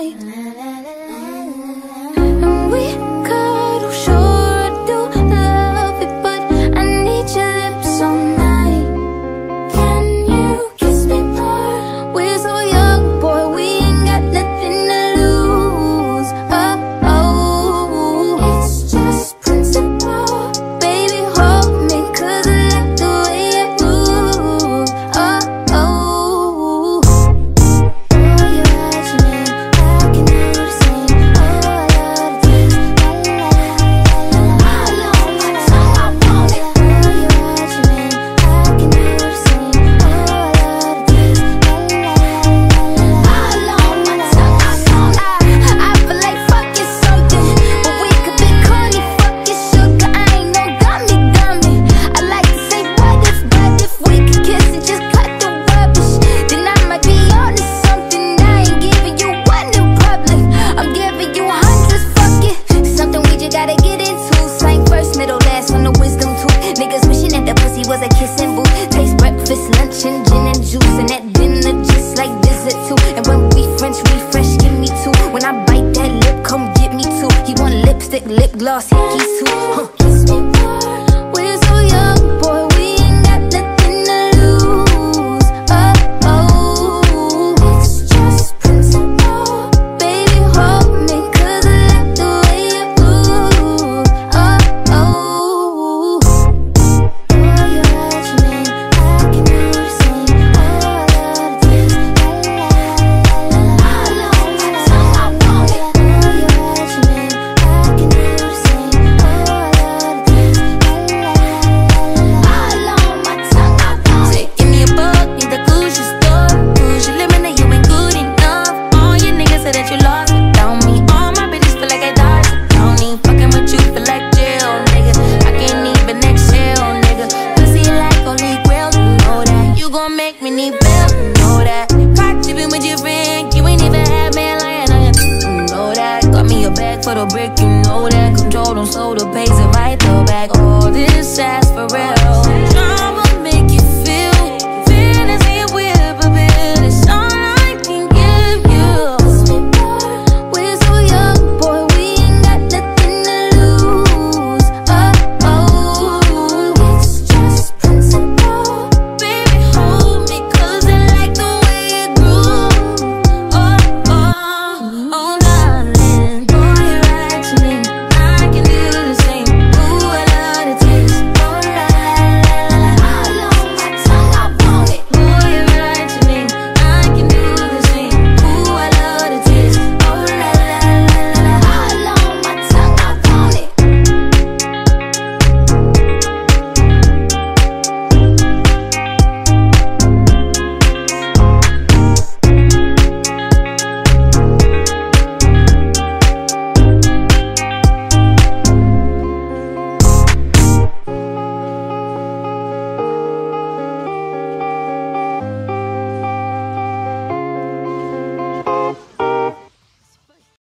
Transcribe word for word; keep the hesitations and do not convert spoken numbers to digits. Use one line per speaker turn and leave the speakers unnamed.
night. And we cuddle, sure I do love it, but I need your lips all night. Can you kiss me more? We're so young, boy, we ain't got nothing to lose. Oh, oh, it's just principle. Baby, hold me, cause I like the way you move. Oh, oh, oh, you're watching me, I can do the same. Oh, I love the taste, la la la la la. All on my tongue, I want it. Oh, you're watching me, I can do the same. Oh, I love the taste, la la la la la. All on my tongue, I want it. I feel like fucking something, but we could be corny, fucking sugar. I ain't no dummy, dummy. I like to say what if, but if we could kiss and just cut the rubbish, then I might be on to something. I ain't giving you one in public, I'm giving you hundreds, fuck it. Something we just gotta get into. Slang first, middle, last on the wisdom tooth. Niggas wishing that the pussy was a kissing booth. Taste breakfast, lunch, and gin and juice, and that dinner just like dessert too. And when we French refresh, give me two. When I bite that lip, come get me two. He want lipstick, lip gloss, hickeys too. Huh.